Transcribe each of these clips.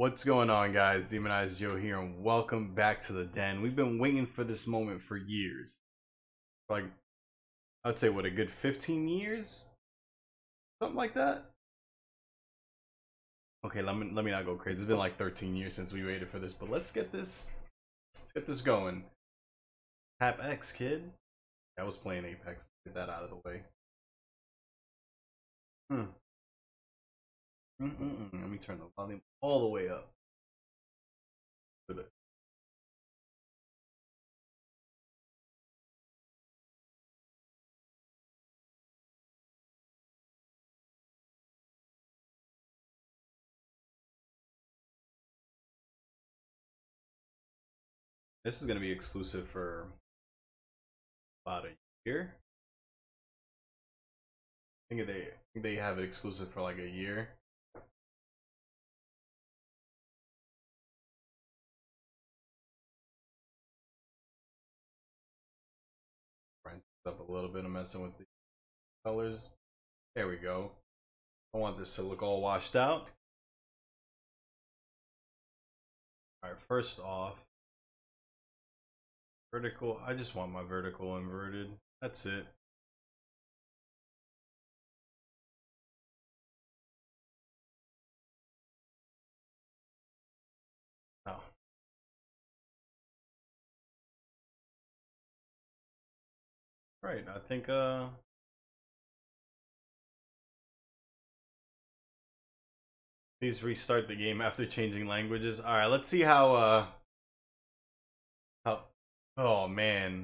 What's going on, guys? Demonized Joe here, and welcome back to the den. We've been waiting for this moment for years. Like, I'd say, what, a good 15 years? Something like that? Okay, let me not go crazy. It's been like 13 years since we waited for this, but let's get this going. Tap X, kid. I was playing Apex. Get that out of the way. Let me turn the volume all the way up. This is gonna be exclusive for about a year. I think they have it exclusive for like a year. Brighten up a little bit. I'm messing with the colors. There we go. I want this to look all washed out. Alright, first off, vertical. I just want my vertical inverted. That's it. Oh. Right, I think please restart the game after changing languages. Alright, let's see how oh man.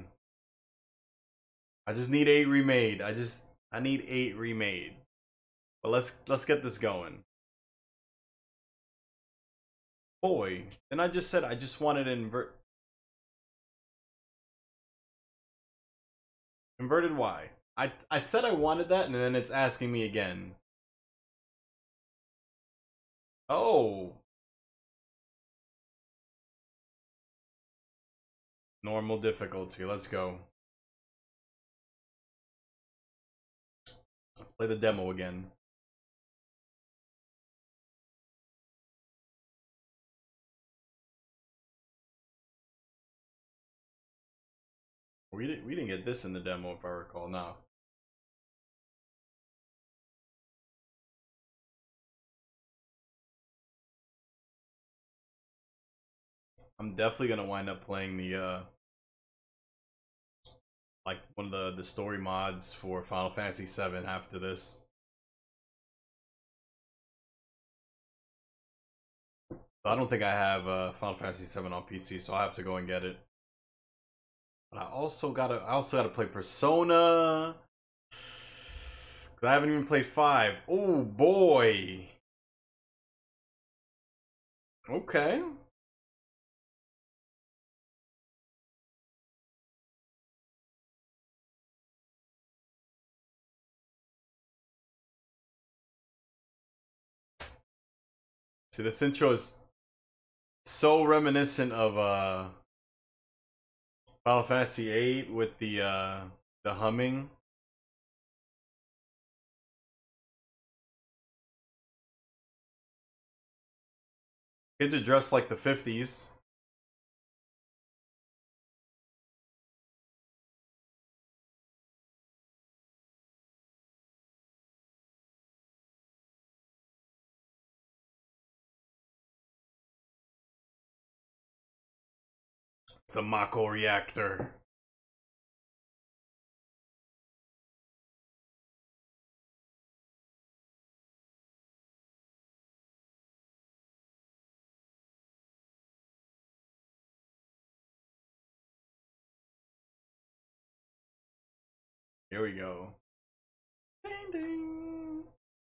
I just need 8 remade. I need 8 remade. But let's get this going. Boy, and I just said I just wanted to inverted Y. I said I wanted that, and then it's asking me again. Oh. Normal difficulty. Let's go. Let's play the demo again. We didn't get this in the demo, if I recall. No. I'm definitely gonna wind up playing the like one of the story mods for Final Fantasy VII after this. I don't think I have Final Fantasy VII on PC, so I'll have to go and get it. But I also gotta play Persona. Cause I haven't even played 5. Oh boy. Okay. See, this intro is so reminiscent of Final Fantasy VIII with the humming. Kids are dressed like the 50s. It's the Mako reactor. Here we go. Ding ding.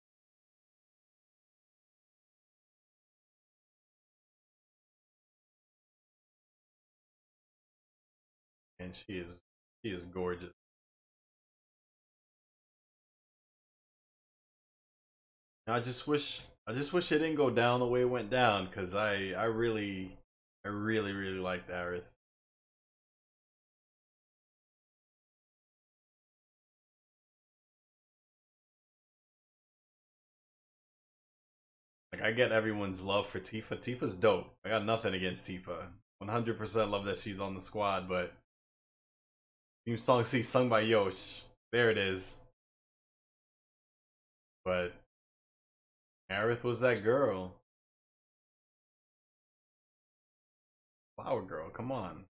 And she is gorgeous. I just wish it didn't go down the way it went down, because I really liked Aerith. Like, I get everyone's love for Tifa. Tifa's dope. I got nothing against Tifa. 100% love that she's on the squad, but theme song C sung by Yosh. There it is. But Aerith was that girl. Flower girl, come on.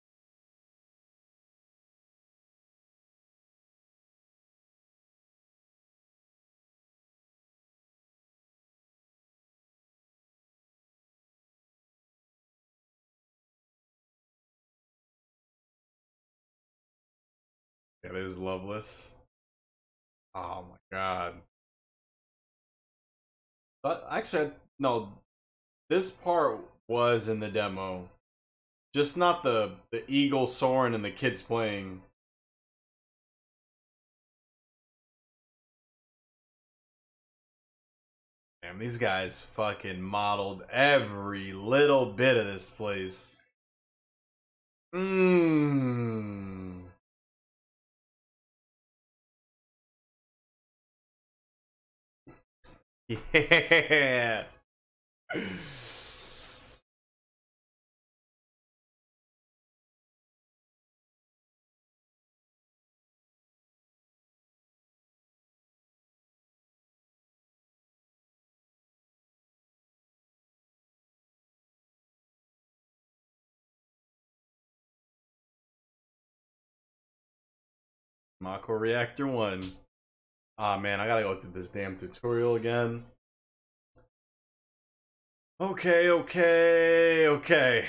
It is Loveless. Oh my god. But actually, no. This part was in the demo. Just not the eagle soaring and the kids playing. Damn, these guys fucking modeled every little bit of this place. Mmm. Yeah. Mako Reactor 1. Ah, man, I gotta go through this damn tutorial again. Okay, okay, okay.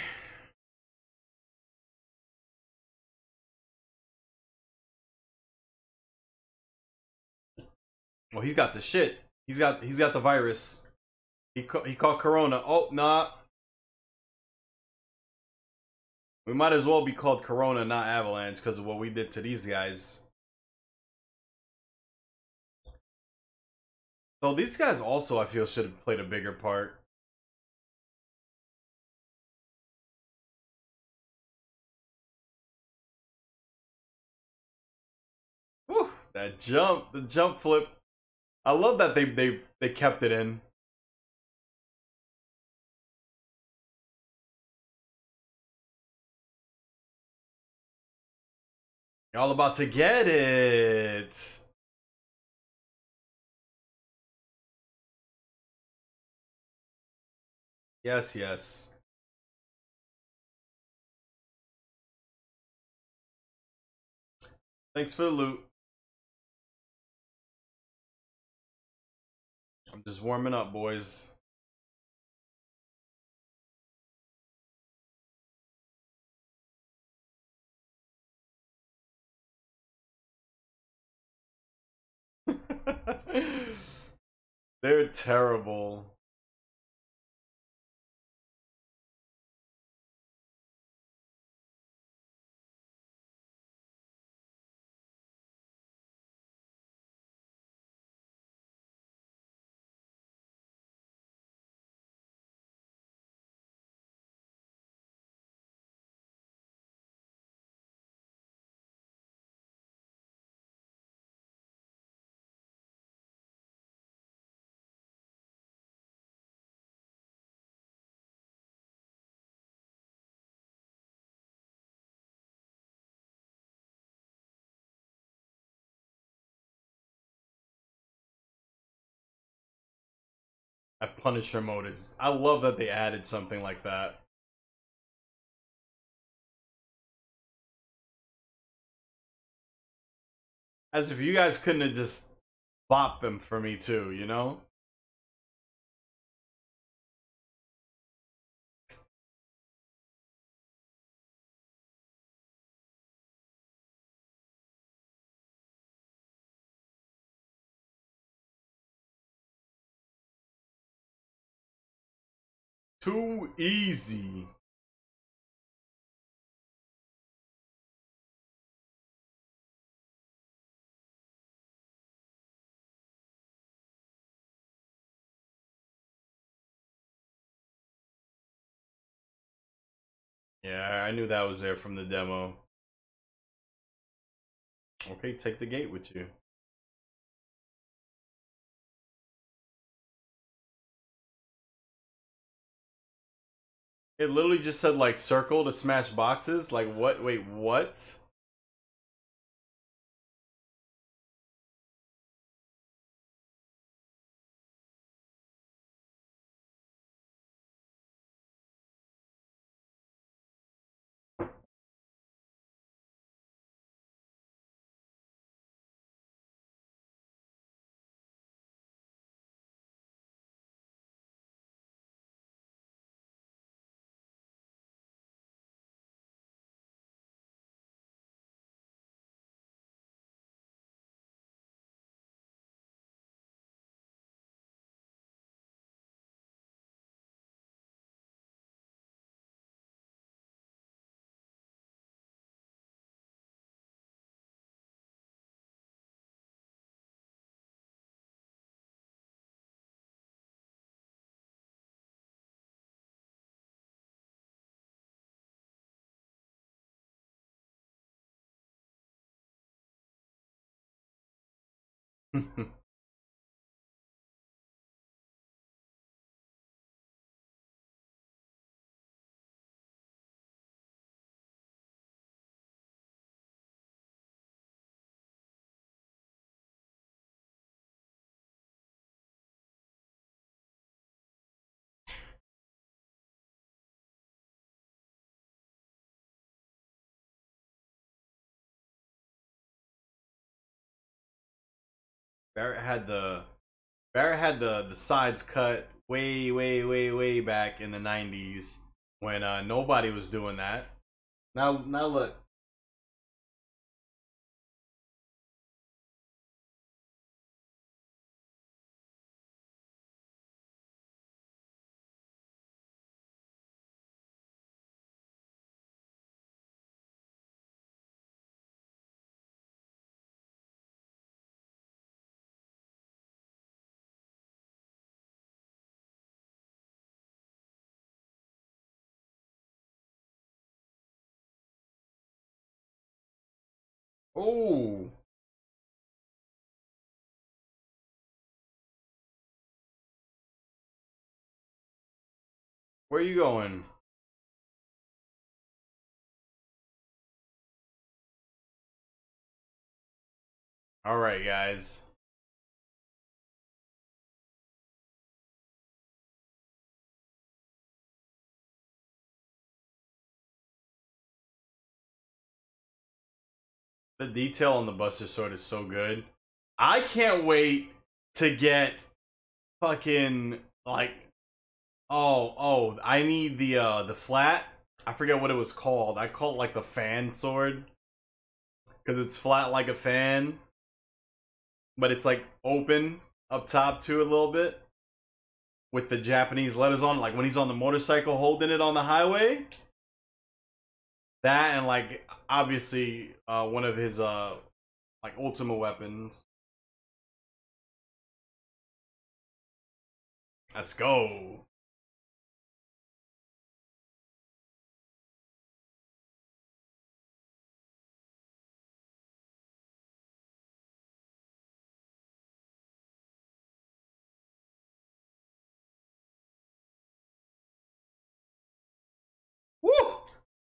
Well, he's got the shit. He's got the virus. He caught Corona. Oh, nah. We might as well be called Corona, not Avalanche, because of what we did to these guys. So these guys also, I feel, should have played a bigger part. Whew, that jump, the jump flip. I love that they kept it in. Y'all about to get it. Yes, yes. Thanks for the loot. I'm just warming up, boys. They're terrible. That Punisher mode is. I love that they added something like that. As if you guys couldn't have just bopped them for me too, you know? Too easy. Yeah, I knew that was there from the demo. Okay, take the gate with you. It literally just said like circle to smash boxes. Like what? Wait, what? Barrett had the the sides cut way back in the 90s when nobody was doing that. Now look. Oh, where you going? All right, guys. The detail on the Buster Sword is so good. I can't wait to get fucking like I need the flat. I forget what it was called. I call it like the fan sword because it's flat like a fan, but it's like open up top too a little bit with the Japanese letters on. Like when he's on the motorcycle holding it on the highway. That and like obviously one of his like ultimate weapons. Let's go. Woo!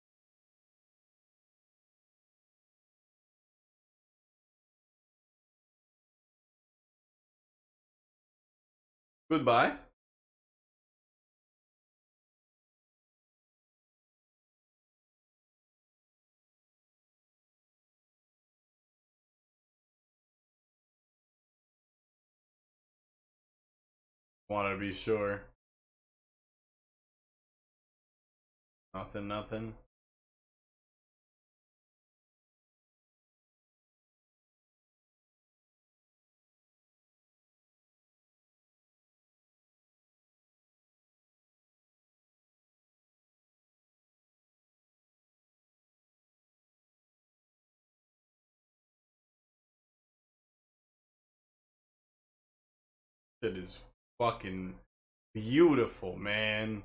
Goodbye. Wanted to be sure. Nothing. It is fucking beautiful, man.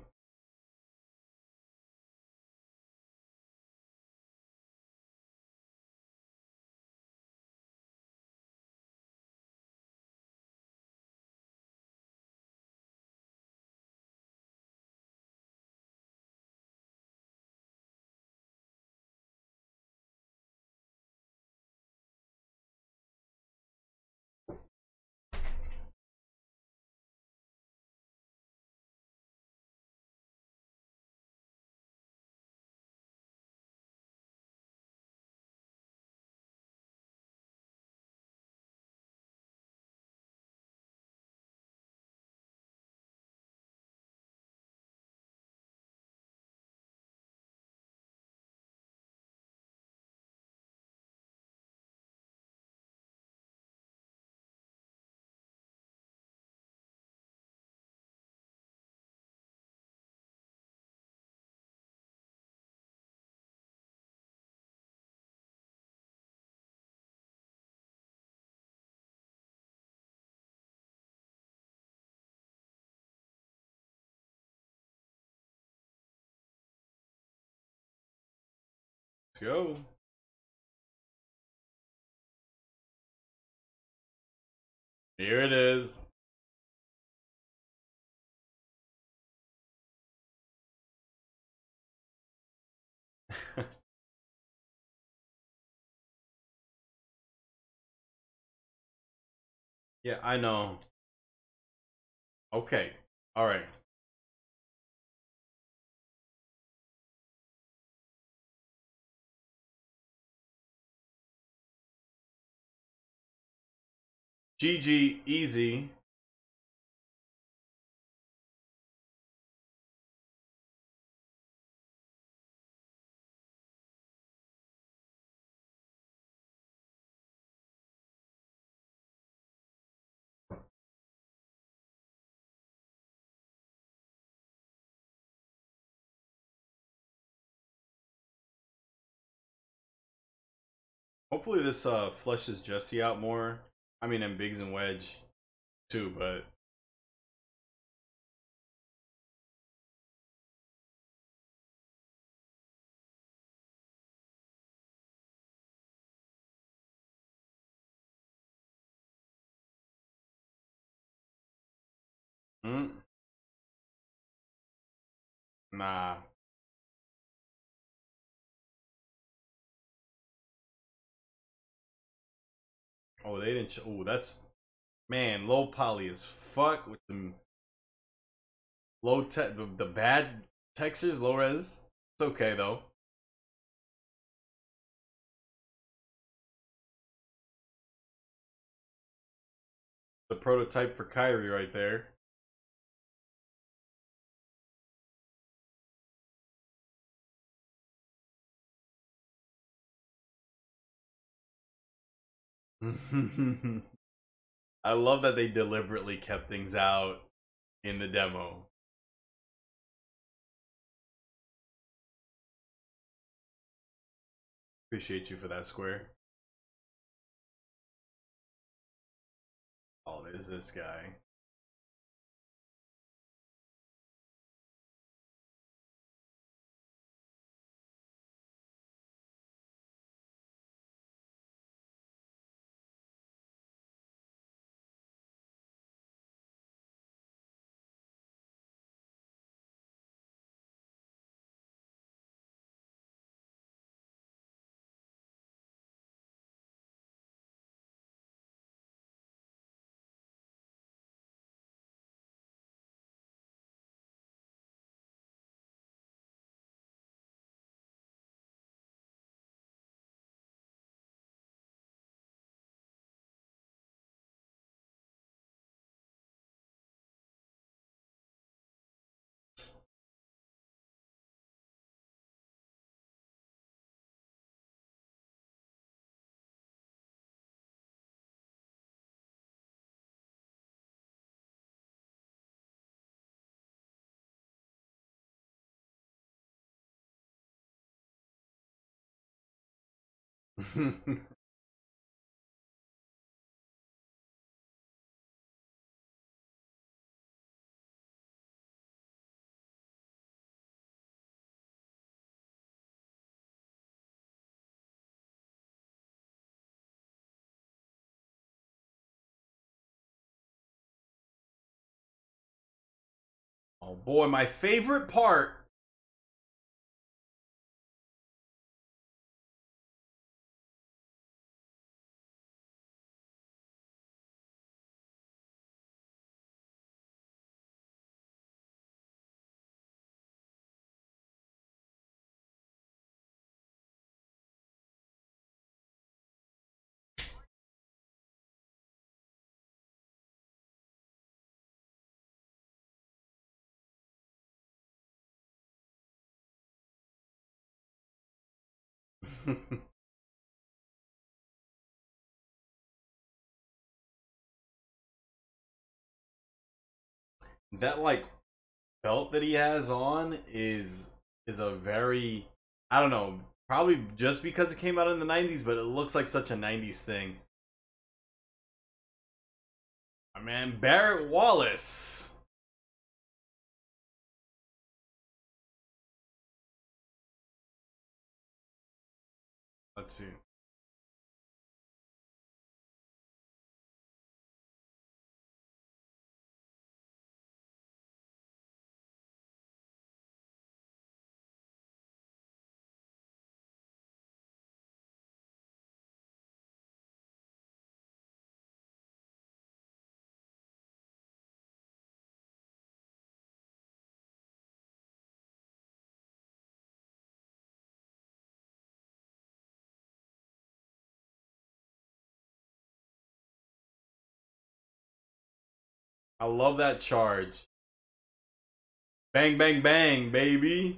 go. Here it is. Yeah, I know. Okay. All right. GG, easy. Hopefully this flushes Jesse out more. I mean, and Biggs and Wedge too, but nah. Oh, they didn't. Oh, that's man. Low poly as fuck with the low tech, the bad textures, low res. It's okay though. The prototype for Kyrie right there. I love that they deliberately kept things out in the demo. Appreciate you for that, Square. Oh, there's this guy. Oh boy, my favorite part. That like belt that he has on is a very, I don't know, probably just because it came out in the 90s, but it looks like such a 90s thing. My man Barrett Wallace. Let's see. I love that charge. Bang, bang, bang, baby.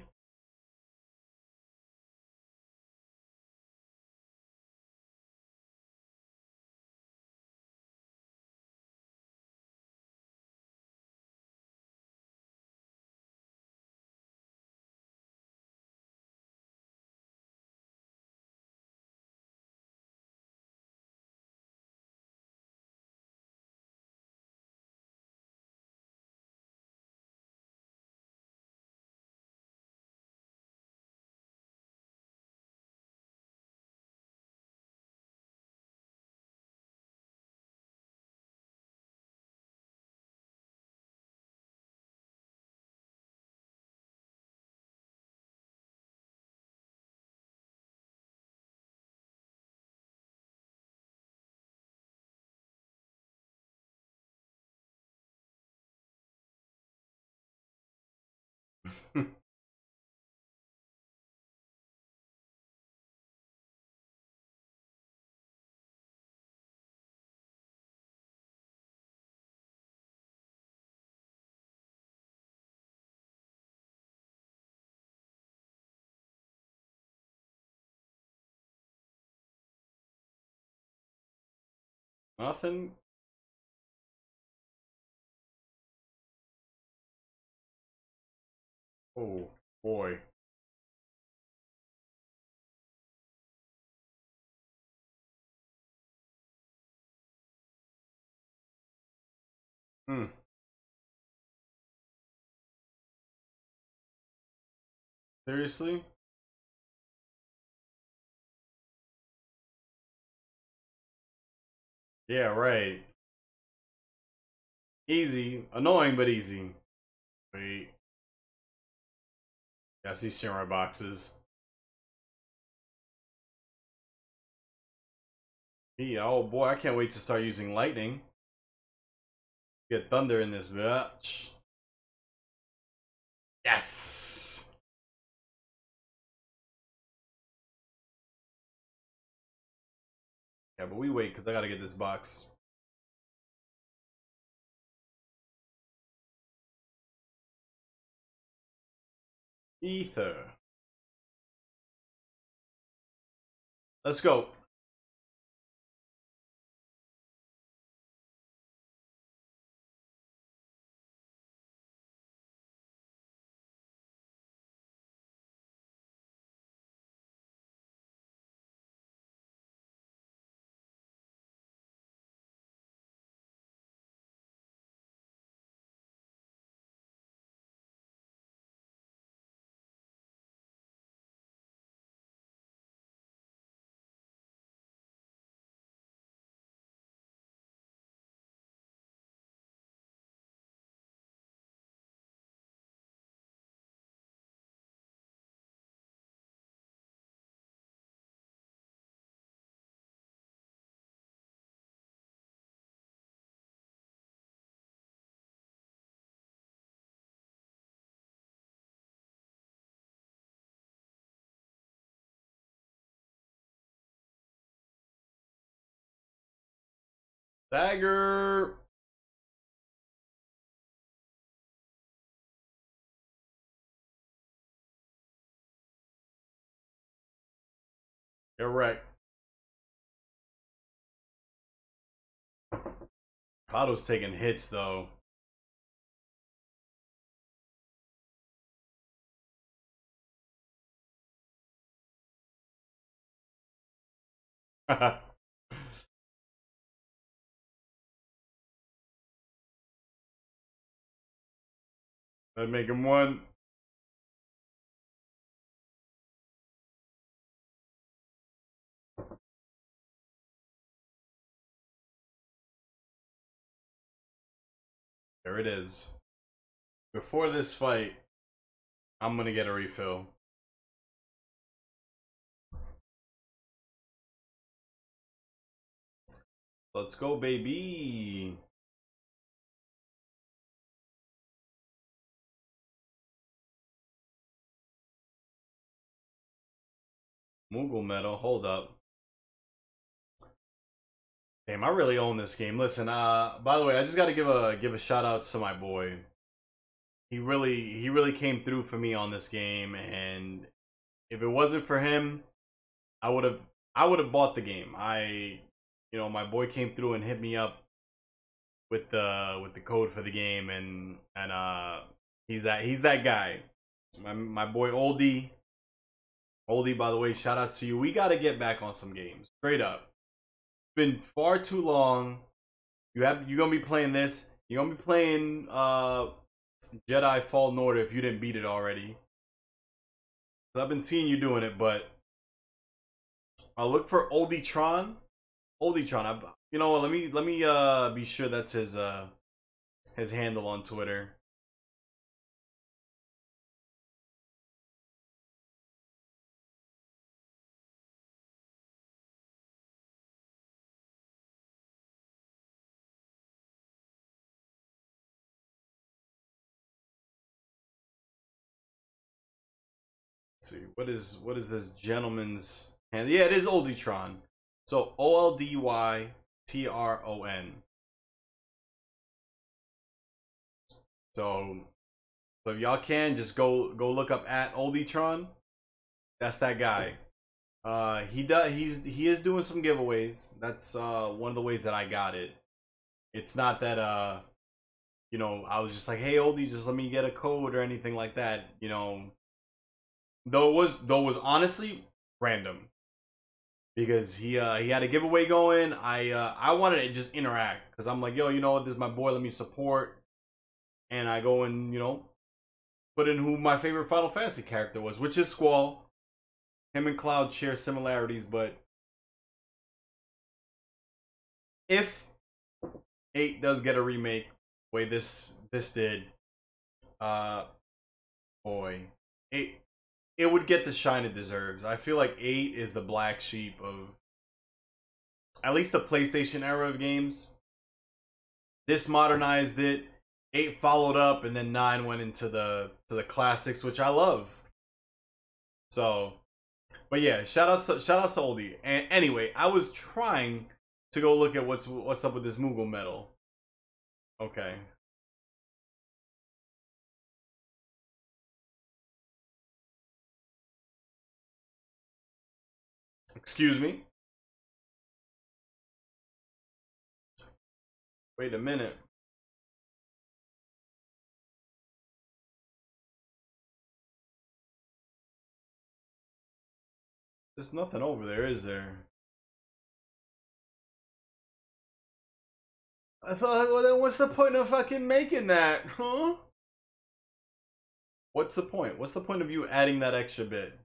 Nothing. Oh boy. Hmm. Seriously? Yeah, right. Easy. Annoying, but easy. Wait. Yeah, I see Shinrai boxes. Yeah, oh boy, I can't wait to start using lightning. Get thunder in this bitch. Yes! Yeah, but we wait because I gotta get this box. Ether. Let's go. Dagger. You're right. Kado's taking hits though. I'd make him one. There it is. Before this fight, I'm gonna get a refill. Let's go, baby. Moogle medal. Hold up. Damn, I really own this game. Listen, by the way, I just gotta give a shout out to my boy. He really came through for me on this game, and if it wasn't for him, I would have bought the game. My boy came through and hit me up with the code for the game, and he's that guy. My boy Oldie. Oldie, by the way, shout outs to you. We got to get back on some games. Straight up. Been far too long. You're gonna be playing this. You're gonna be playing Jedi Fallen Order if you didn't beat it already. I've been seeing you doing it, but I'll look for Oldie Tron. Oldie Tron. You know what? Let me be sure that's his handle on Twitter. Let's see, what is this gentleman's hand? Yeah, it is Oldytron. So OLDYTRON. So if y'all can just go look up at Oldytron. That's that guy. He is doing some giveaways. That's one of the ways that I got it. It's not that I was just like, hey Oldie, just let me get a code or anything like that. Though it was honestly random because he had a giveaway going. I wanted to just interact because I'm like, yo, you know what? This is my boy. Let me support. And I go and put in who my favorite Final Fantasy character was, which is Squall. Him and Cloud share similarities, but if 8 does get a remake, the way this did, boy, it would get the shine it deserves. I feel like 8 is the black sheep of at least the PlayStation era of games. This modernized it. 8 followed up, and then 9 went into the classics, which I love. So, but yeah, shout out to Oldie. And anyway, I was trying to go look at what's up with this Moogle medal. Okay. Excuse me. Wait a minute. There's nothing over there, is there? I thought, well, then what's the point of fucking making that, huh? What's the point? What's the point of you adding that extra bit?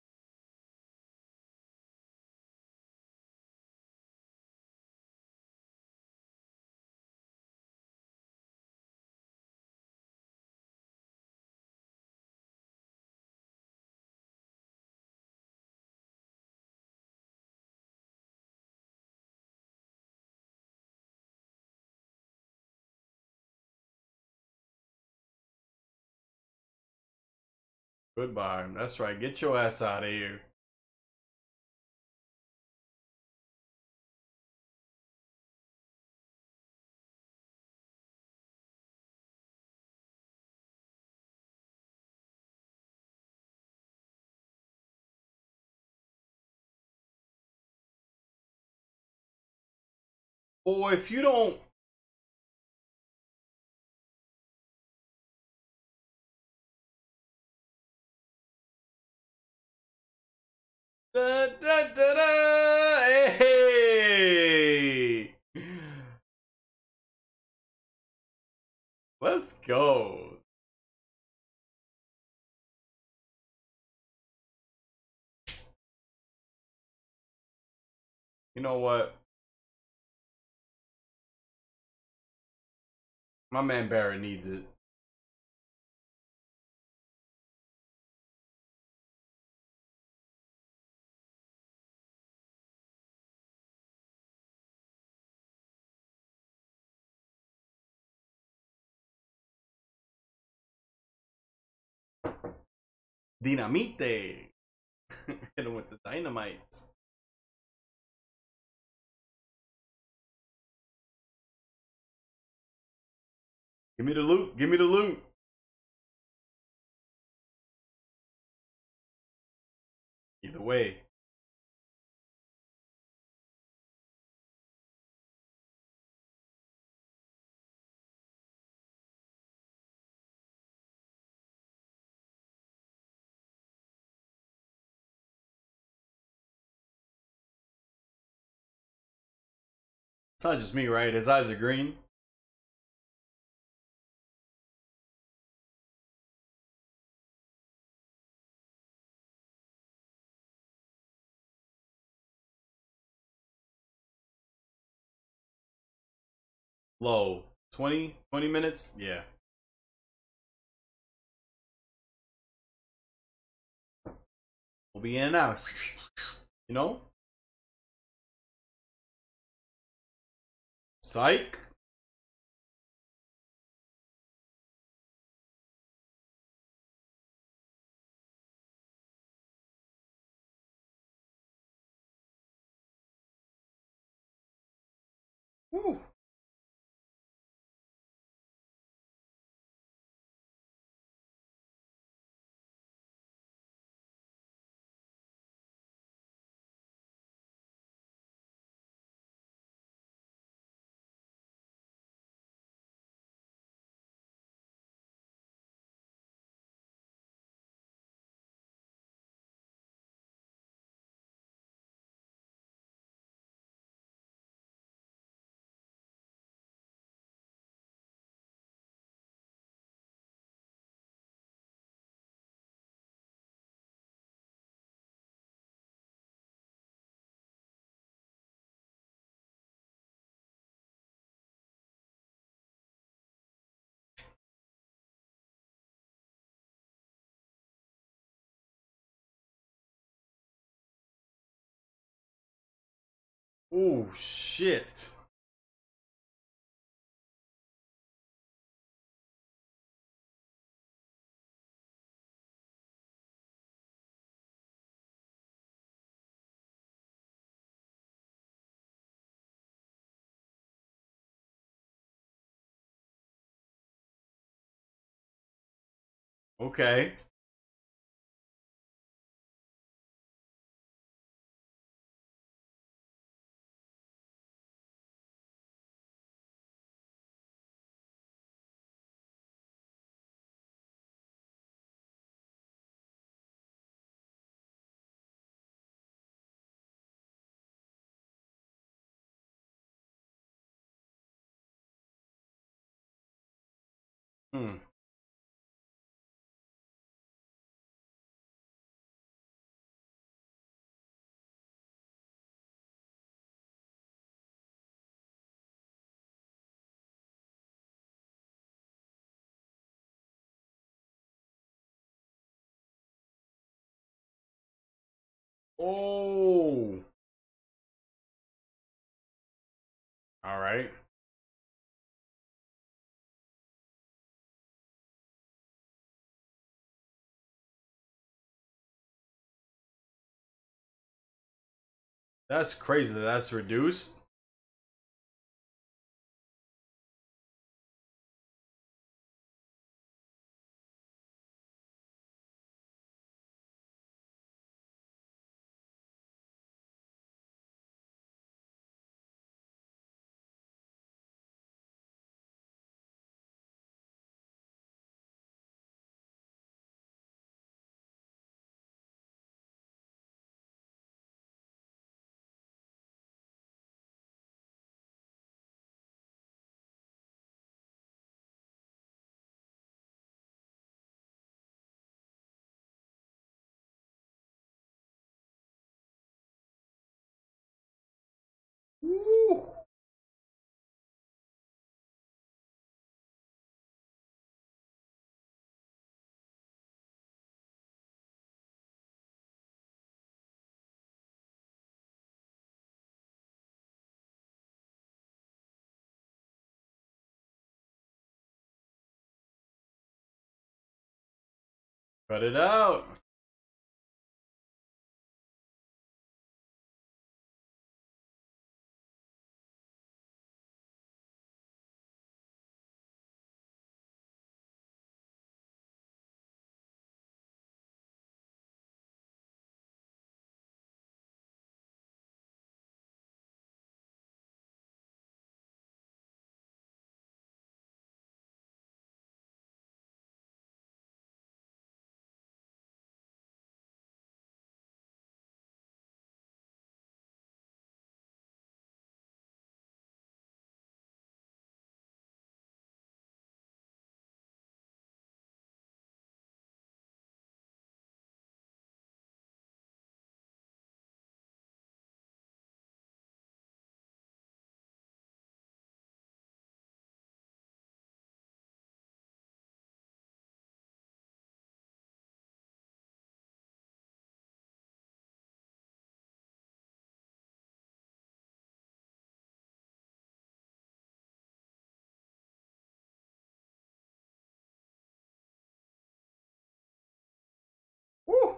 Goodbye. That's right. Get your ass out of here. Boy, if you don't... Da, da, da, da. Hey! Let's go. You know what? My man Barrett needs it. Dinamite. Hit him with the dynamite. Give me the loot. Give me the loot. Either way. It's not just me, right? His eyes are green. Low. 20 minutes? Yeah. We'll be in and out. You know? Psych. Woo. Oh shit. Okay. Hmm. Oh. All right. That's crazy that that's reduced. Cut it out. Woo!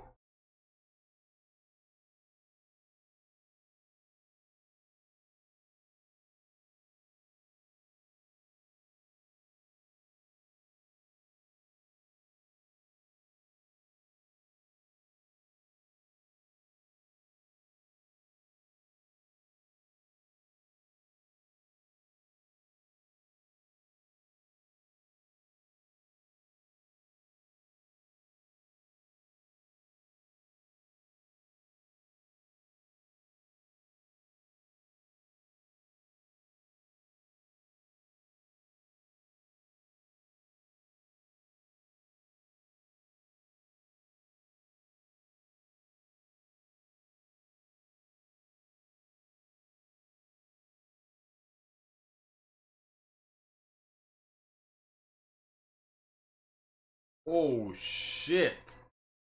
Oh shit.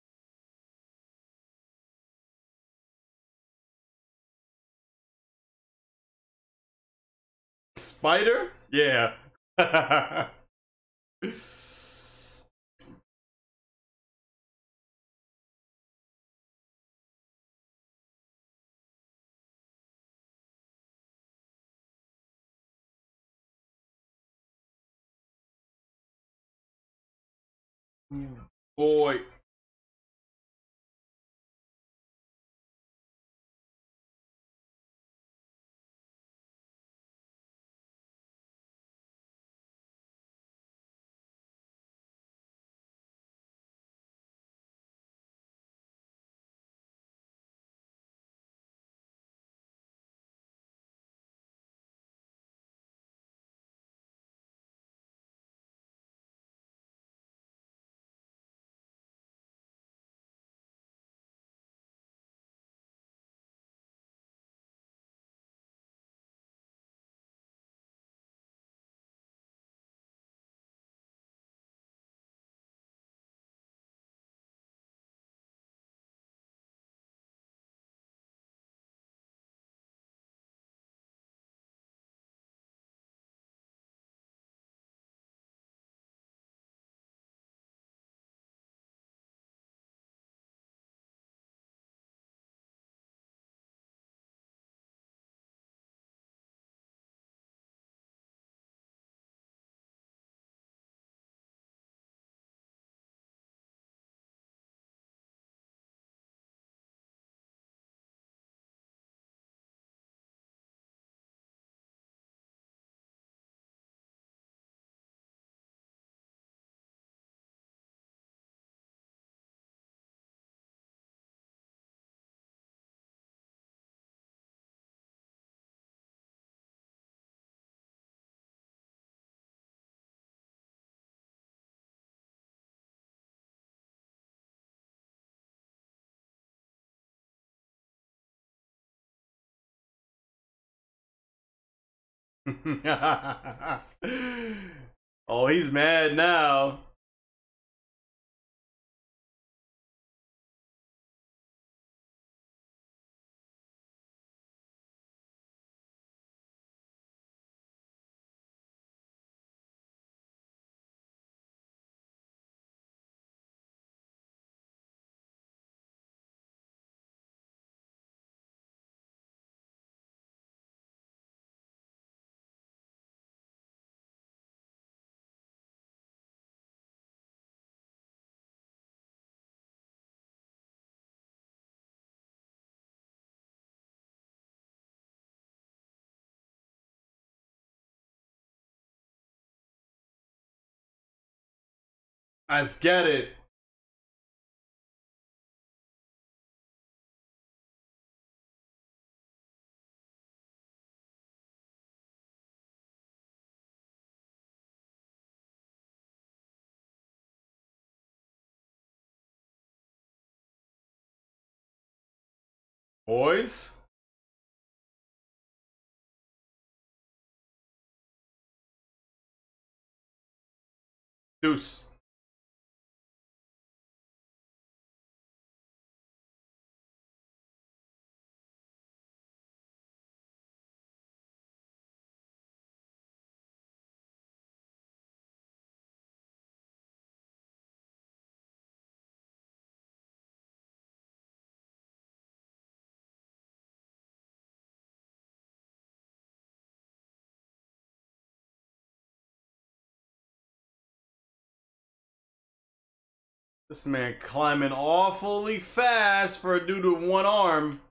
Spider? Yeah. Boy. Oh, he's mad now. Let's get it. Boys. Deuce. This man climbing awfully fast for a dude with one arm.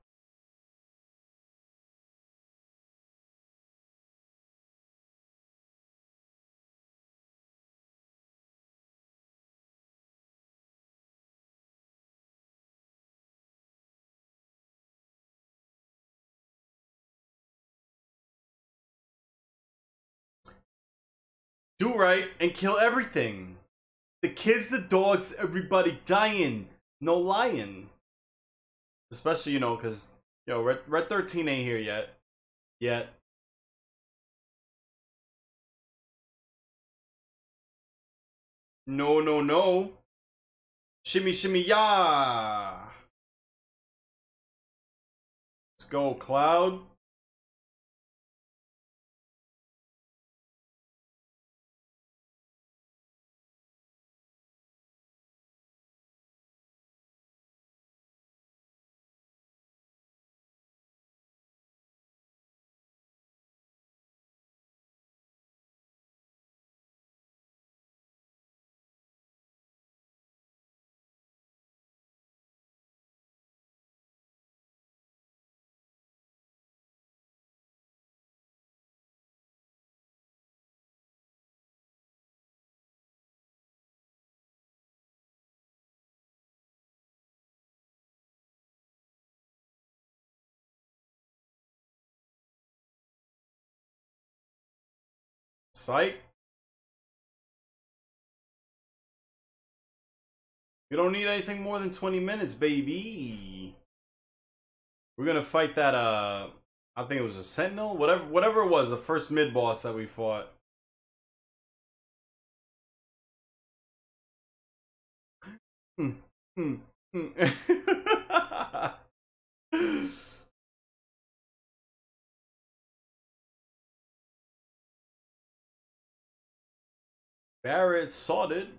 Do right and kill everything. The kids, the dogs, everybody dying. No lying. Especially, you know, because, yo, Red 13 ain't here yet. Yet. No, no, no. Shimmy, shimmy, ya. Let's go, Cloud. Psych. We don't need anything more than 20 minutes, baby. We're gonna fight that, I think it was a Sentinel? Whatever it was, the first mid-boss that we fought. Hmm. Hmm. Hmm. Barret sorted.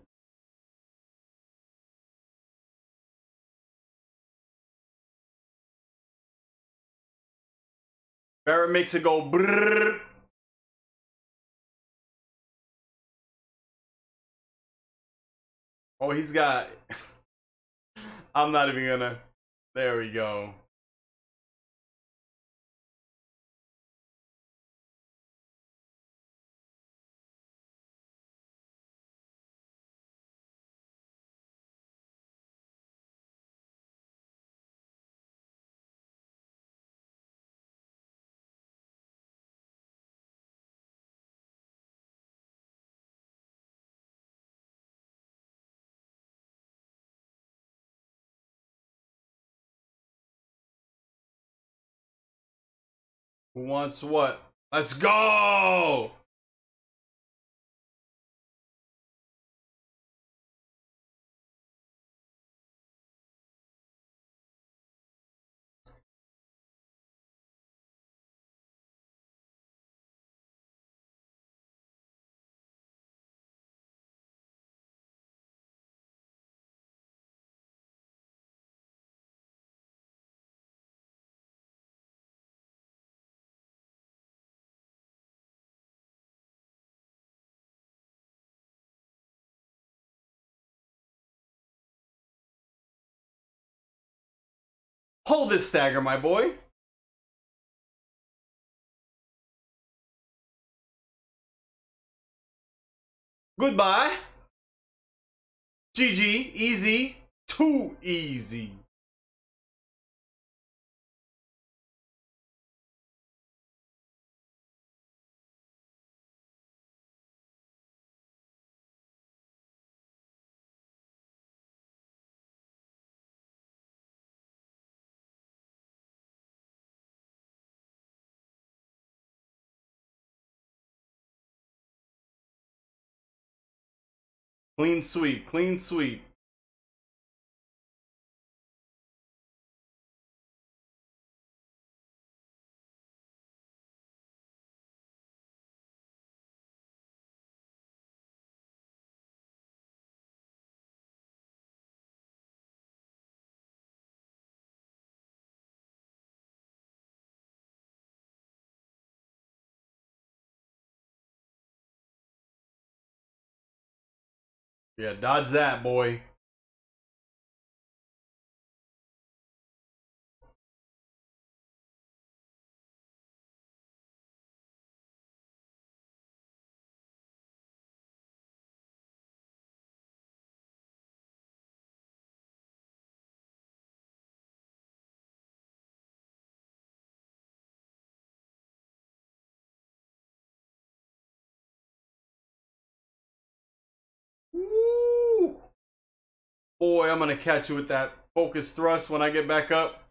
Barret makes it go brrrr. Oh, he's got... I'm not even gonna... There we go. Who wants what? Let's go! Hold this stagger, my boy. Goodbye. GG. Easy. Too easy. Clean sweep. Clean sweep. Yeah, dodge that, boy. Woo! Boy, I'm gonna catch you with that focus thrust when I get back up.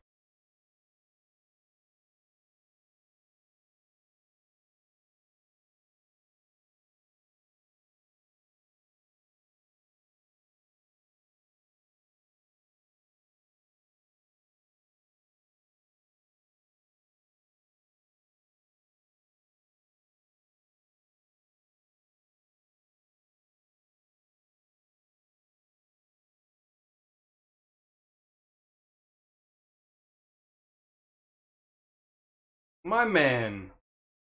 My man.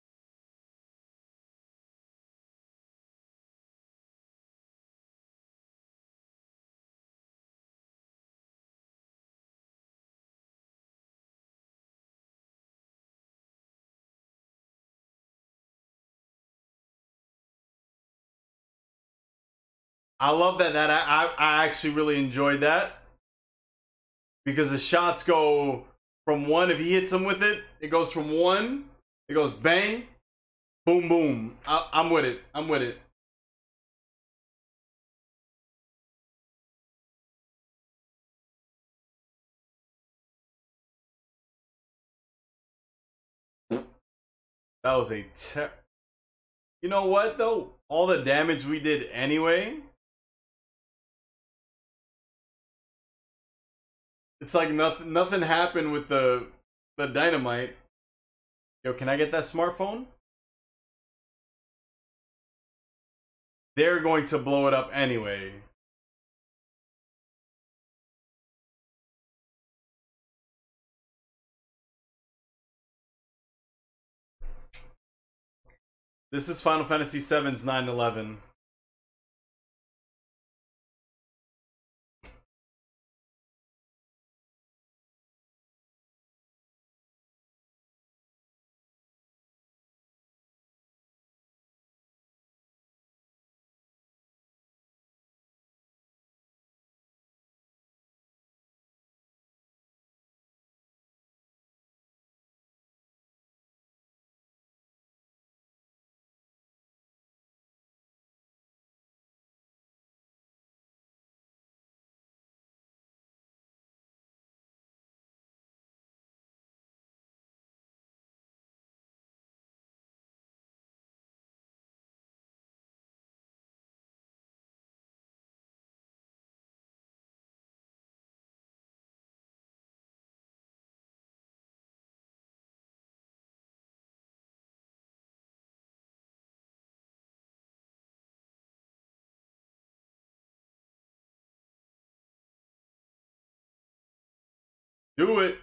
I love that. I actually really enjoyed that because the shots go from one. If he hits him with it, it goes from one. It goes bang, boom, boom. I'm with it. I'm with it. That was a You know what though? All the damage we did anyway. It's like nothing happened with the dynamite. Yo, can I get that smartphone? They're going to blow it up anyway. This is Final Fantasy VII's 9/11. Do it.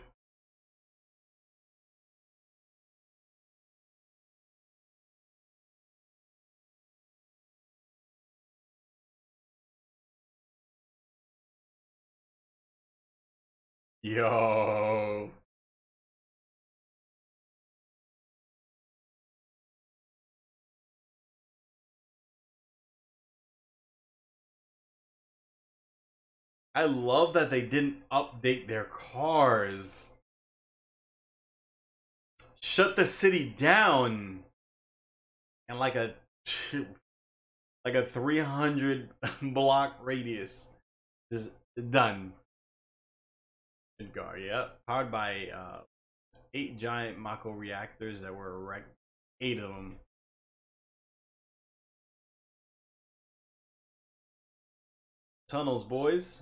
Yo. I love that they didn't update their cars. Shut the city down. And like a 300 block radius. Just done. Midgar, yeah. Powered by 8 giant Mako reactors that were 8 of them. Tunnels, boys.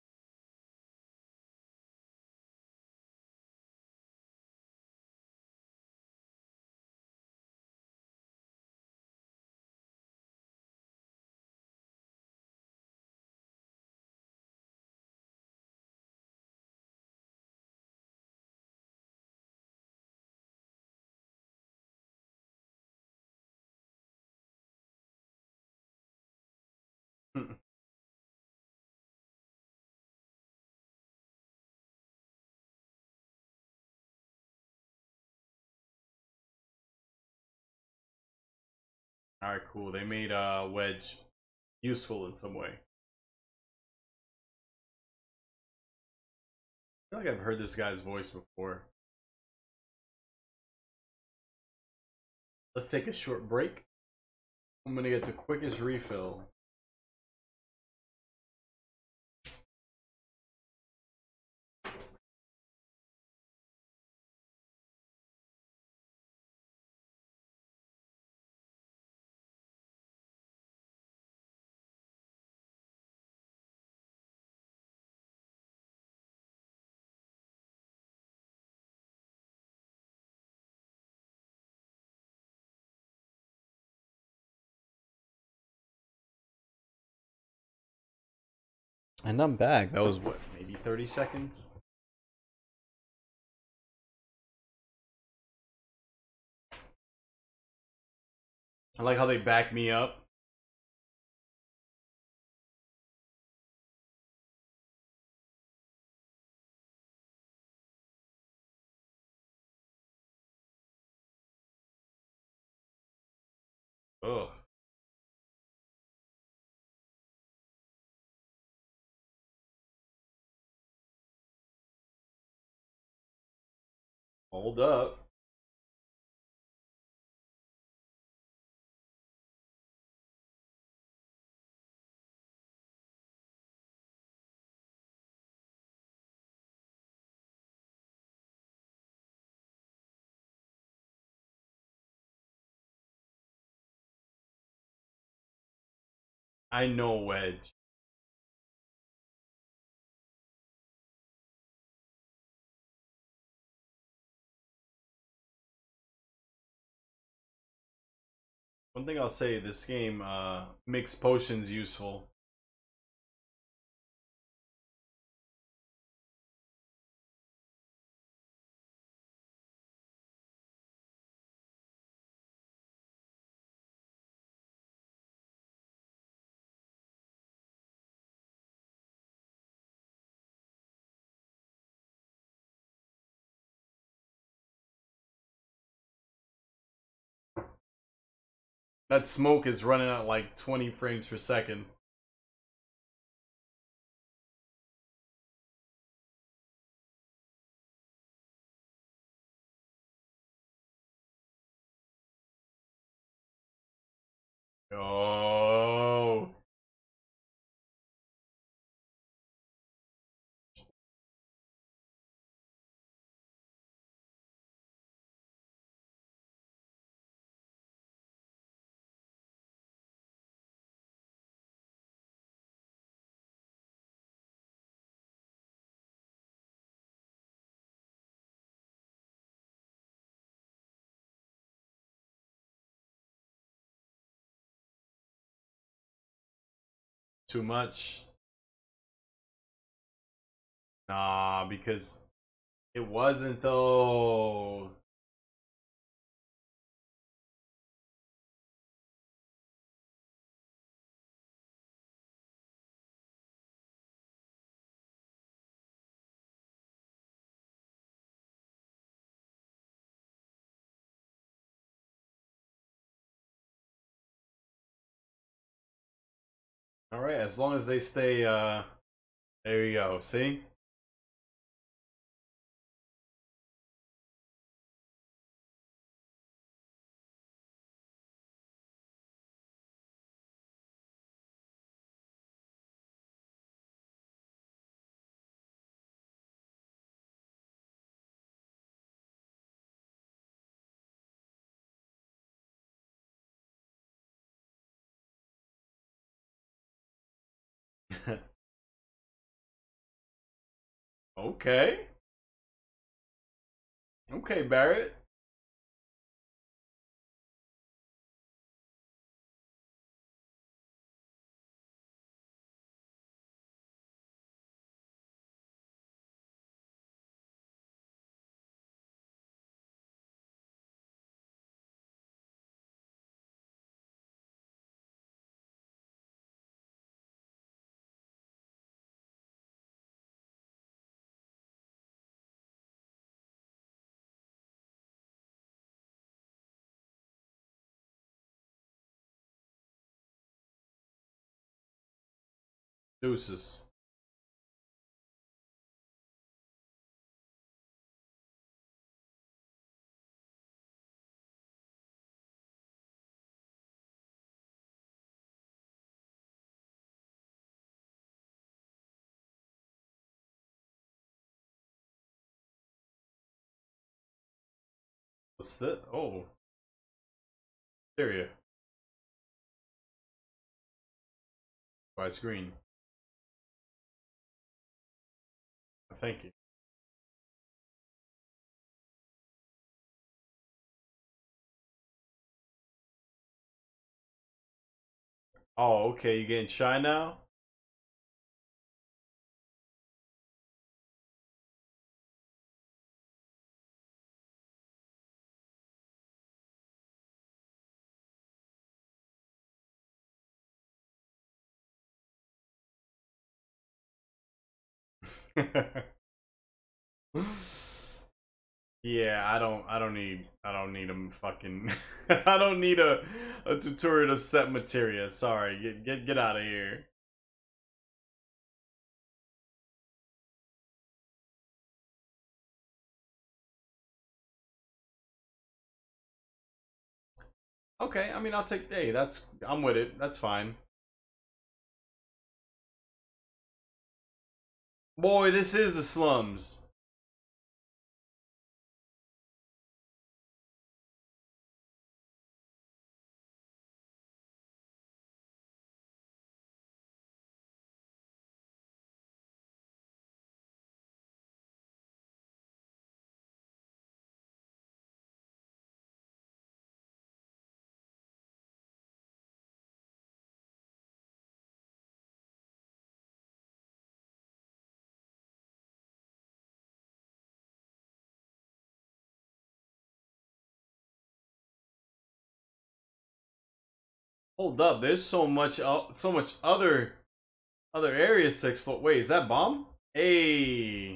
Alright, cool. They made Wedge useful in some way. I feel like I've heard this guy's voice before. Let's take a short break. I'm gonna get the quickest refill. And I'm back. That was what, maybe 30 seconds? I like how they back me up. Ugh. Hold up. I know Wedge. One thing I'll say, this game makes potions useful. That smoke is running at like 20 frames per second. Oh. Too much. Nah, because it wasn't though. Alright, as long as they stay There you go. See? Okay. Okay, Barrett. Deuces. What's that? Oh, Syria. Widescreen. Thank you. Oh, okay. You getting shy now? Yeah, I don't need a fucking I don't need a tutorial to set materia. Sorry. Get out of here. Okay, I mean I'll take hey, I'm with it. That's fine. Boy, this is the slums. Hold up, there's so much other areas to explore. Wait, is that bomb? Hey.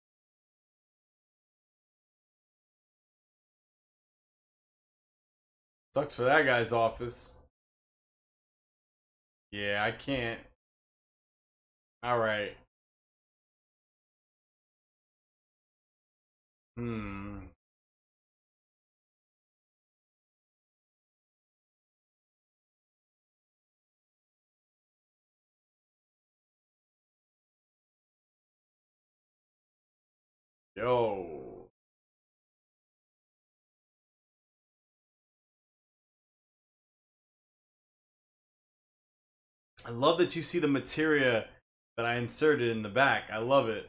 Sucks for that guy's office. Yeah, I can't. Alright. Hmm. Yo. I love that you see the materia that I inserted in the back. I love it.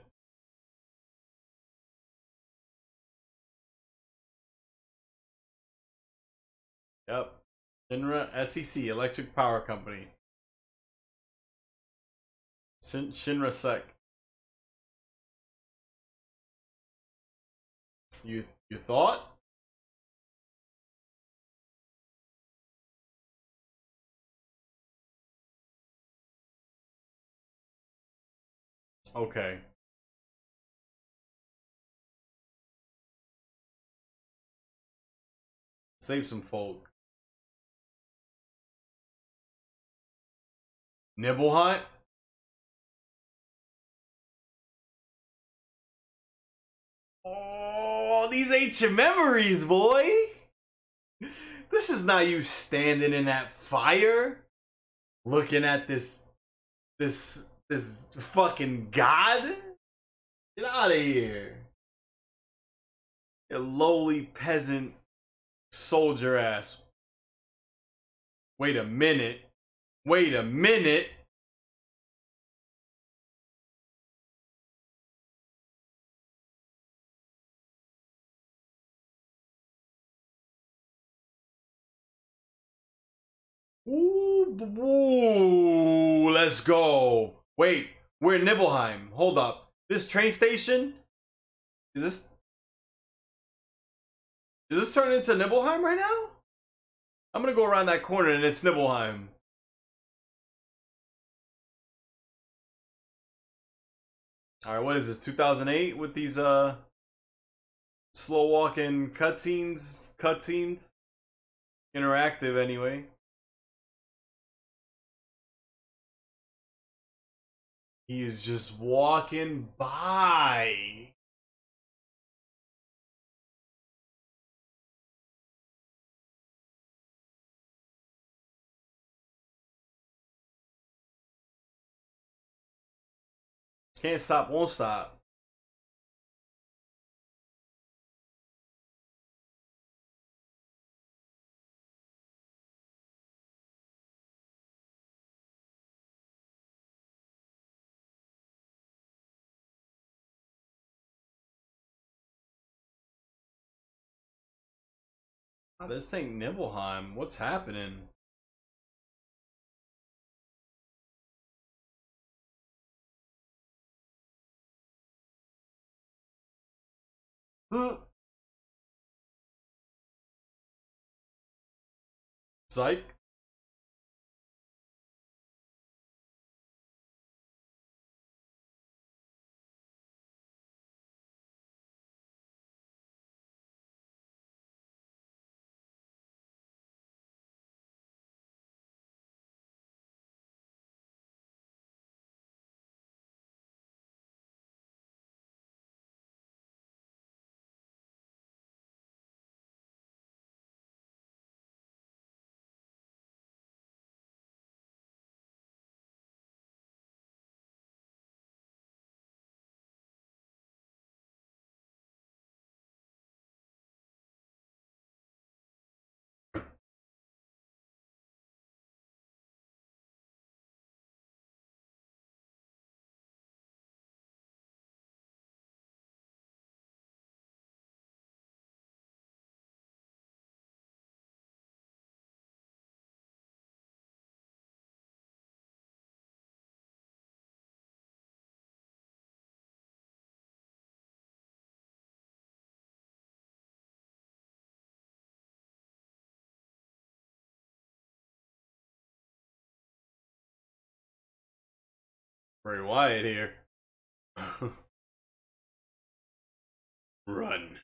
Yep. Shinra SEC, Electric Power Company. Shinra Sec. You thought? Okay. Save some folk. Nibble Hunt? Oh, these ancient memories, boy. This is not you standing in that fire, looking at this fucking god. Get out of here, you lowly peasant soldier ass. Wait a minute. Wait a minute. Ooh, let's go. Wait, we're in Nibelheim. Hold up. This train station? Is this turn into Nibelheim right now? I'm gonna go around that corner and it's Nibelheim. Alright, what is this? 2008 with these slow walking cutscenes? Cutscenes? Interactive anyway. He is just walking by. Can't stop, won't stop. Oh, this ain't Nibelheim. What's happening? Psych? Bray Wyatt here. Run.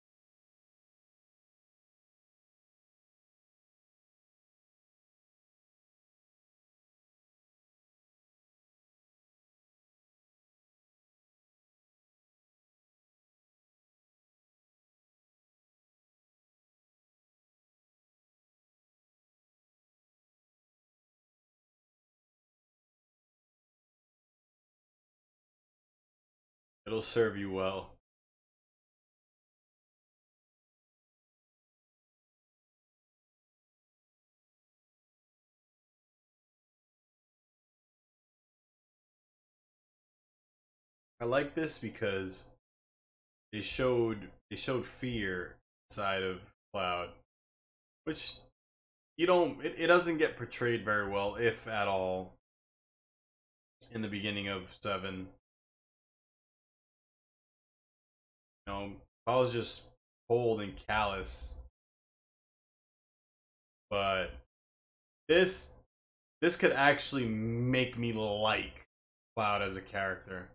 It'll serve you well. I like this because they showed fear inside of Cloud, which you don't it doesn't get portrayed very well, if at all, in the beginning of 7. You know, I was just cold and callous, but this this could actually make me like Cloud as a character.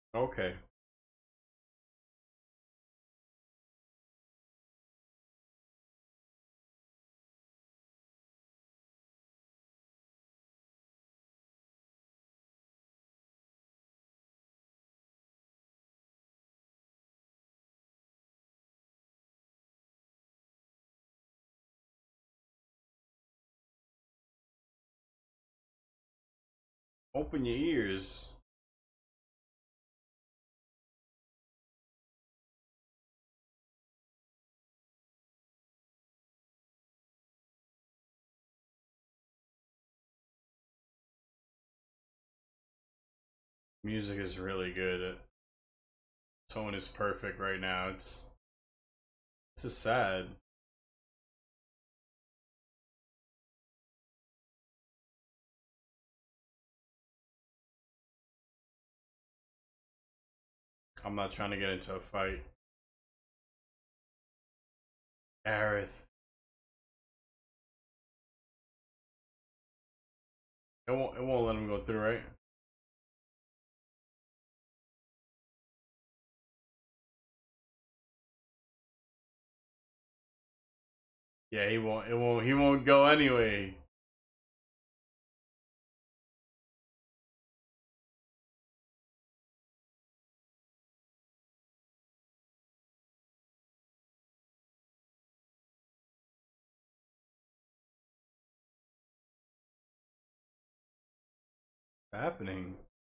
Okay. Open your ears. Music is really good. Tone is perfect right now. It's just sad. I'm not trying to get into a fight. Aerith. It won't let him go through, right? Yeah, he won't go anyway. What's happening?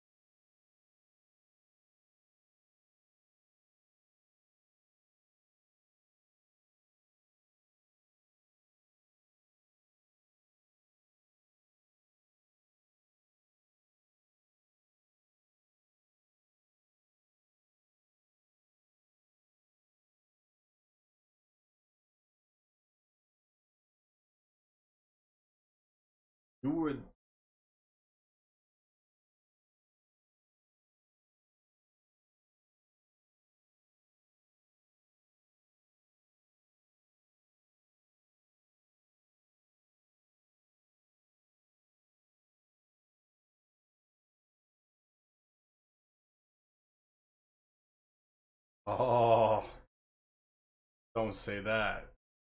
You were Oh, don't say that.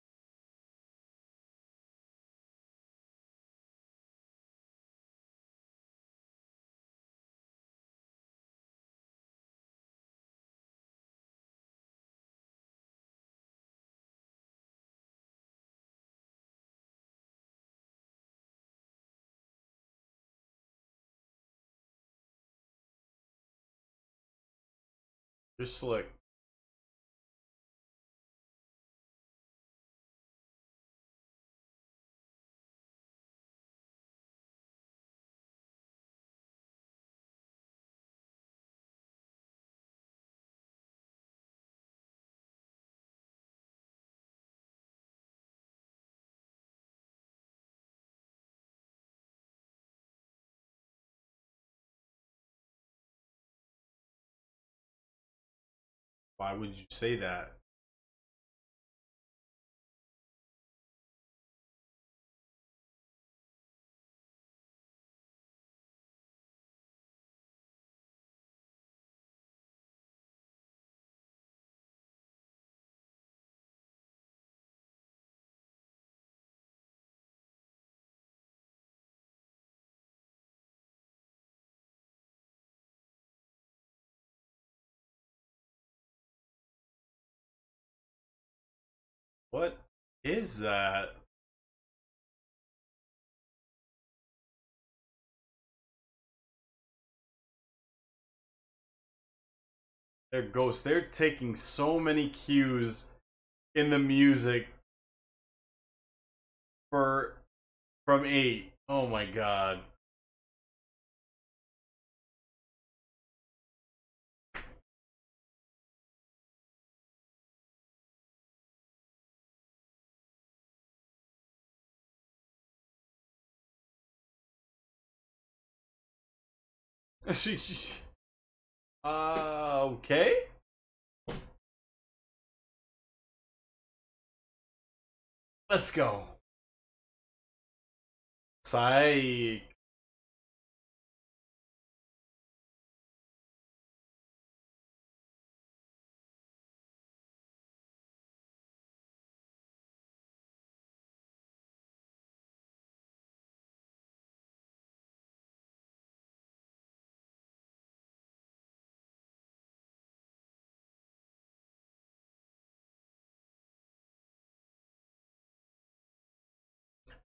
You're slick. Why would you say that? What is that? They're ghosts. They're taking so many cues in the music for from 8. Oh my god. Okay. Let's go. Psych.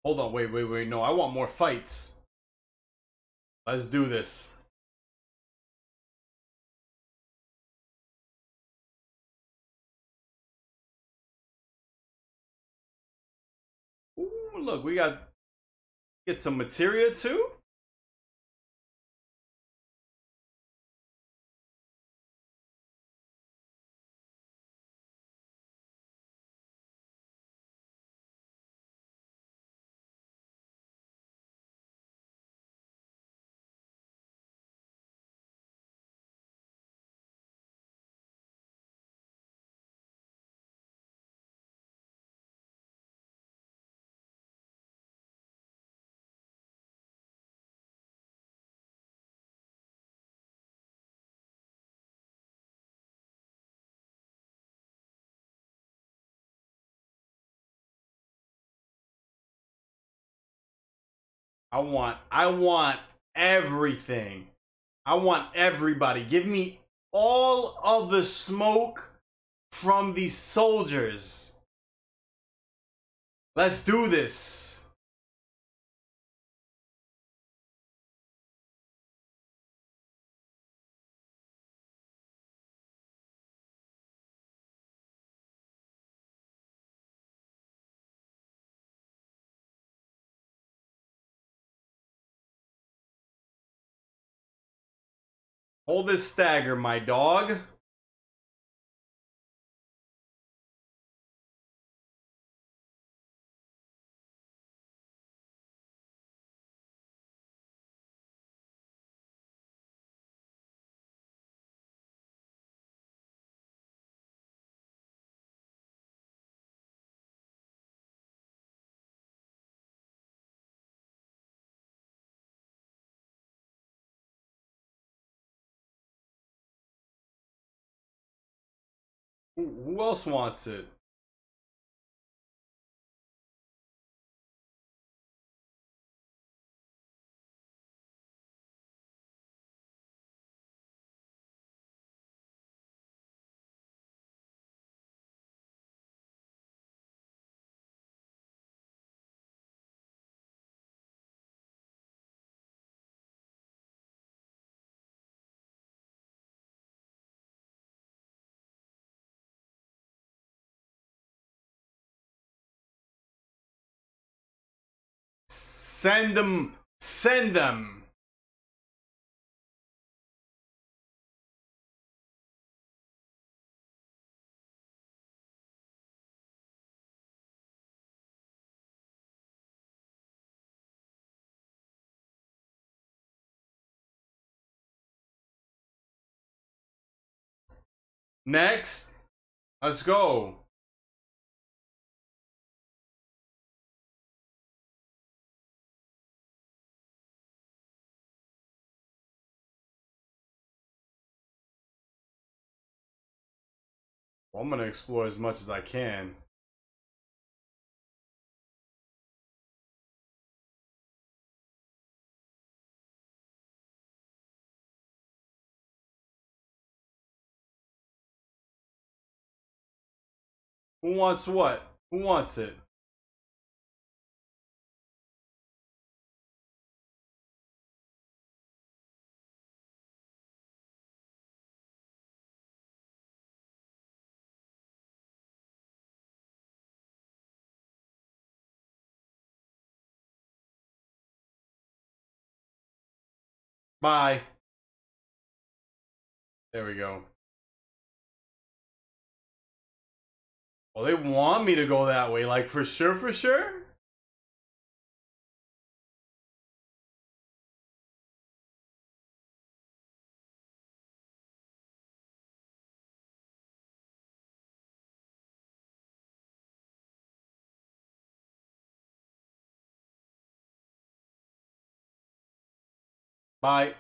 Hold on, wait. No, I want more fights. Let's do this. Ooh, look, we got get some materia too. I want everything. I want everybody. Give me all of the smoke from these soldiers. Let's do this. Hold this stagger, my dog. Who else wants it? Send them. Send them. Next. Let's go. Well, I'm gonna explore as much as I can. Who wants what? Who wants it? Bye. There we go. Well, they want me to go that way, like for sure, for sure. Bye.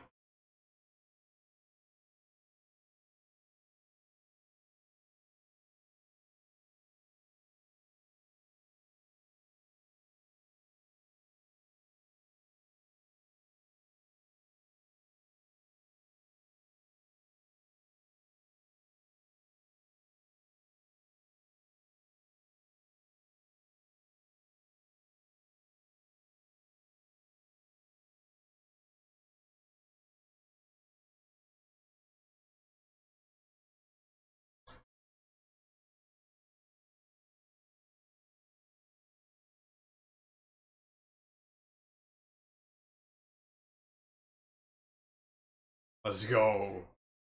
Let's go.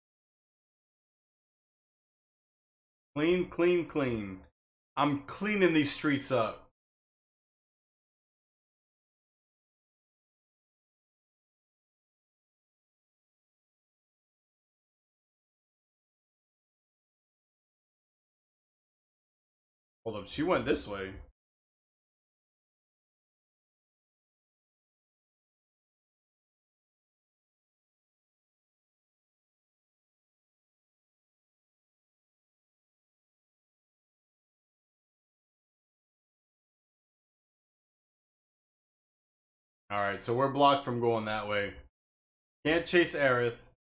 Clean, clean, clean. I'm cleaning these streets up. Hold up, she went this way. Alright, so we're blocked from going that way. Can't chase Aerith.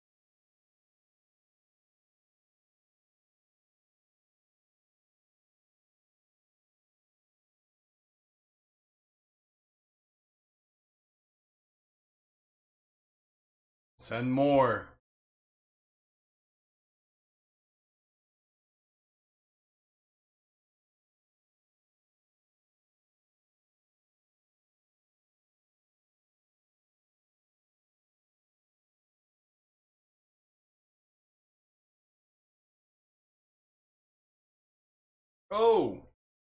Send more. Oh!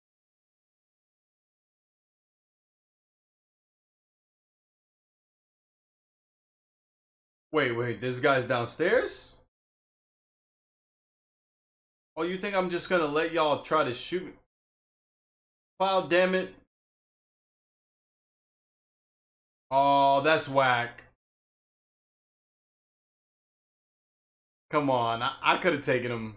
Wait, this guy's downstairs? Oh, you think I'm just gonna let y'all try to shoot me? Wow, damn it. Oh, that's whack. Come on, I could have taken him.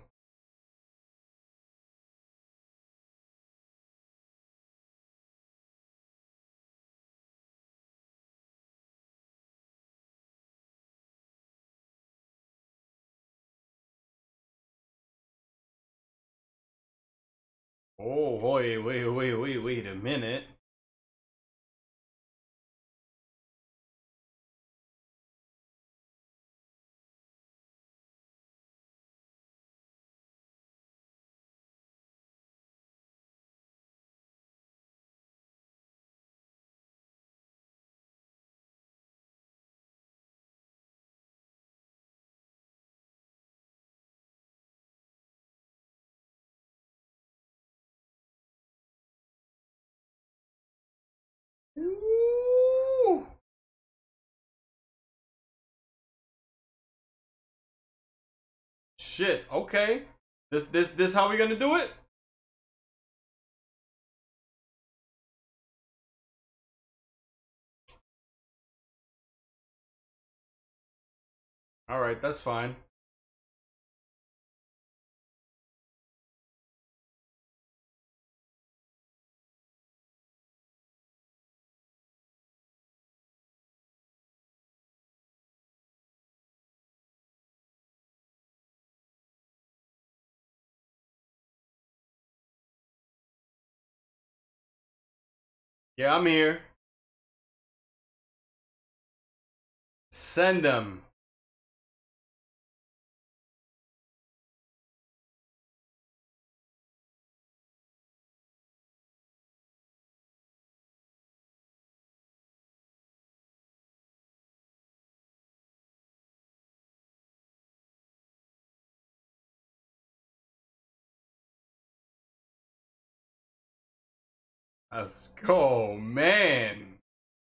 Oh, wait a minute. Ooh. Shit, okay. This how we gonna do it? Alright, that's fine. Yeah, I'm here. Send them. Let's go, man.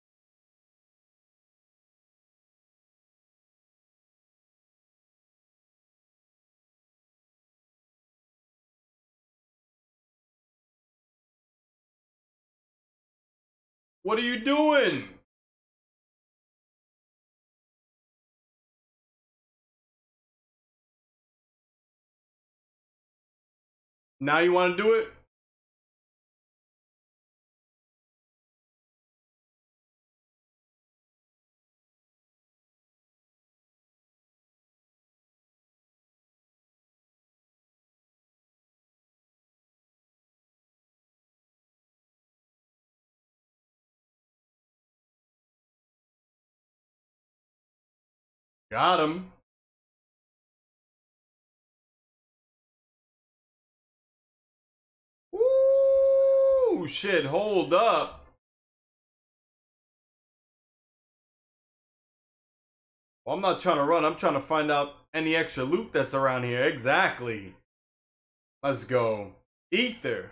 What are you doing? Now you want to do it? Got him. Ooh, shit, hold up. Well, I'm not trying to run. I'm trying to find out any extra loot that's around here. Exactly. Let's go. Ether.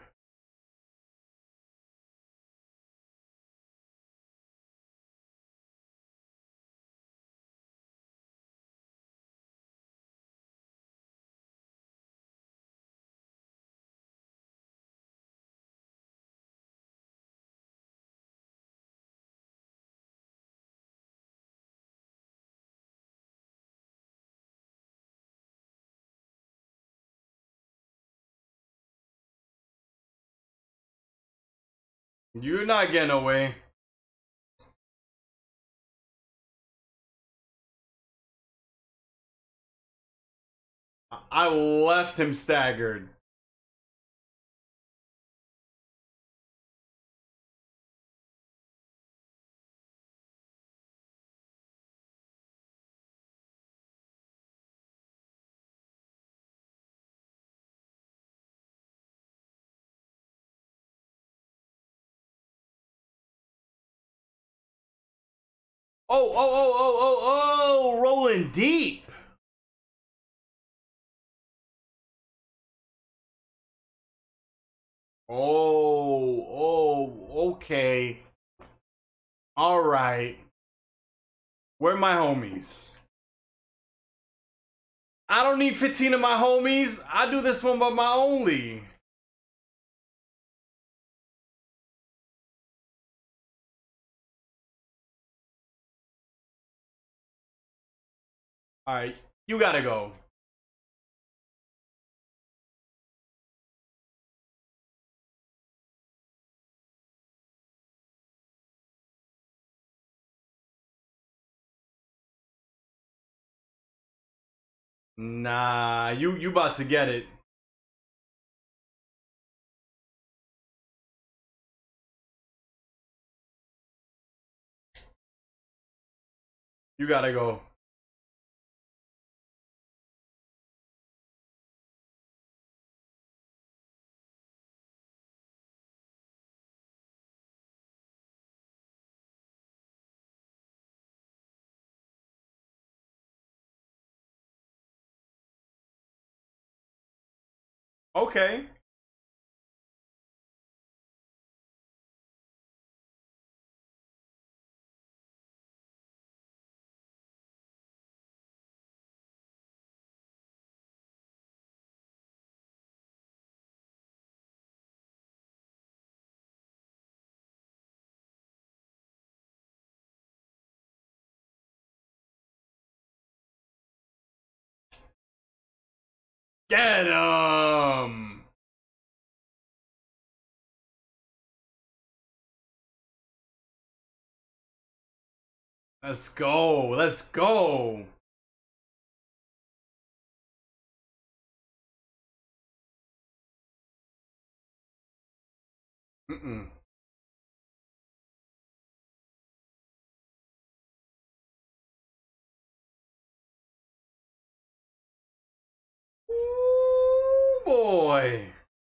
You're not getting away. I left him staggered. Oh, rolling deep. Okay. All right. Where my homies? I don't need 15 of my homies. I do this one by my only. All right, you gotta go. Nah, you about to get it. You gotta go. Okay. Get him. Let's go. Let's go. Mm-mm. Ooh, boy.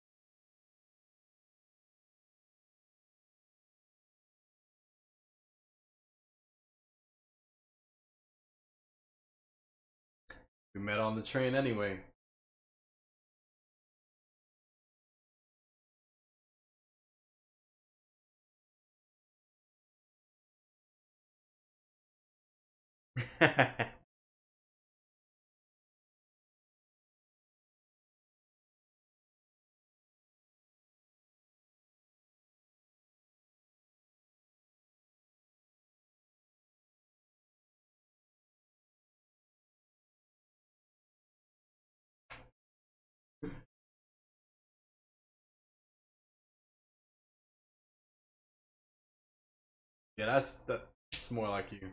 We met on the train anyway. Yeah, that's more like you.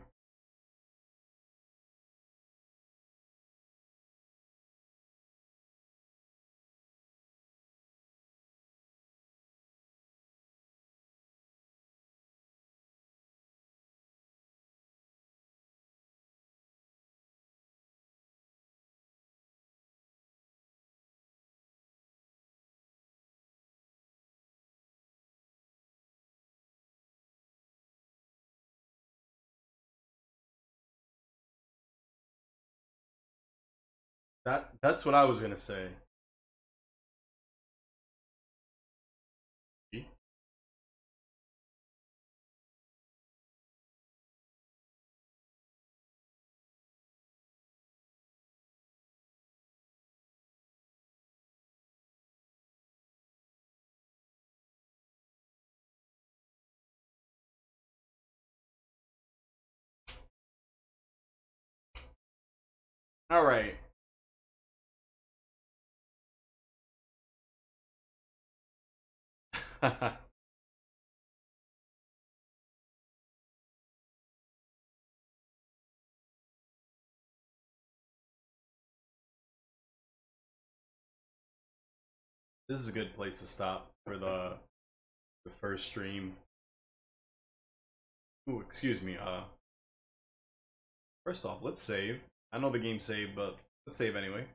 That's what I was gonna say. All right. This is a good place to stop for the first stream. Ooh, excuse me. First off, let's save. I know the game saved, but let's save anyway.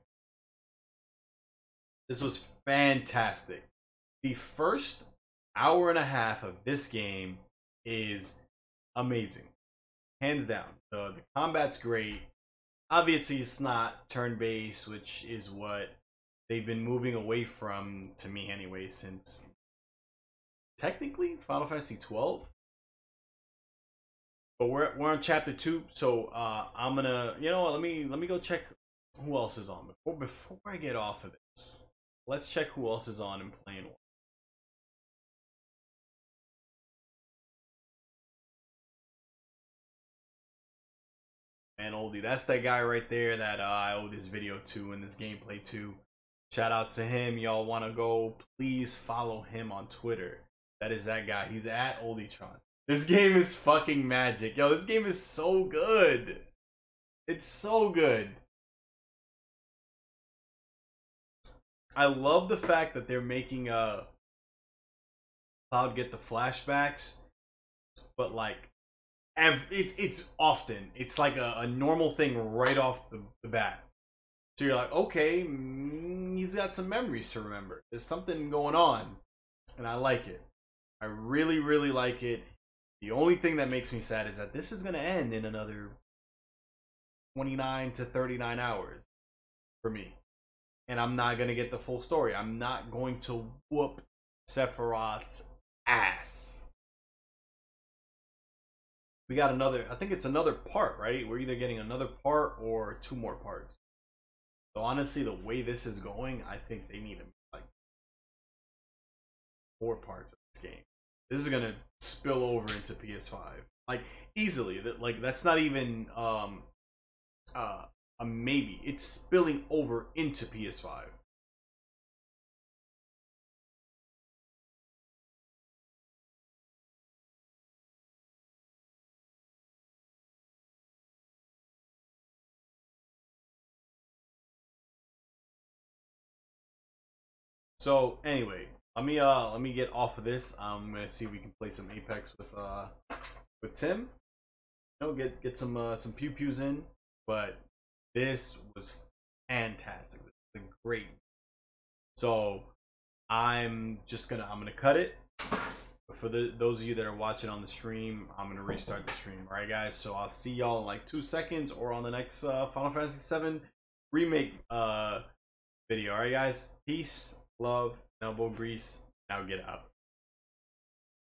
This was fantastic. The first hour and a half of this game is amazing. Hands down. The combat's great. Obviously, it's not turn-based, which is what they've been moving away from, to me anyway, since technically Final Fantasy 12. But we're on chapter 2, so I'm gonna, you know what, let me go check who else is on before I get off of this. Let's check who else is on and playing. Man, Oldie, that's that guy right there that I owe this video to and this gameplay to. Shout outs to him. Y'all want to go, please follow him on Twitter. That is that guy. He's at Oldietron. This game is fucking magic. Yo, this game is so good. It's so good. I love the fact that they're making Cloud get the flashbacks, but like it's often. It's like a normal thing right off the bat. So you're like, okay, he's got some memories to remember. There's something going on, and I like it. I really, really like it. The only thing that makes me sad is that this is going to end in another 29 to 39 hours for me. And I'm not going to get the full story. I'm not going to whoop Sephiroth's ass. We got another, I think it's another part, right? We're either getting another part or 2 more parts. So honestly, the way this is going, I think they need like 4 parts of this game. This is gonna spill over into PS5, like easily. Like that's not even a maybe. It's spilling over into PS5. So anyway, let me get off of this. I'm gonna see if we can play some Apex with Tim. You know, get some pew pews in. But this was fantastic. This was great. So I'm gonna cut it. But for those of you that are watching on the stream, I'm gonna restart the stream. All right, guys. So I'll see y'all in like 2 seconds or on the next Final Fantasy VII remake video. All right, guys. Peace, love, elbow grease. Now get out.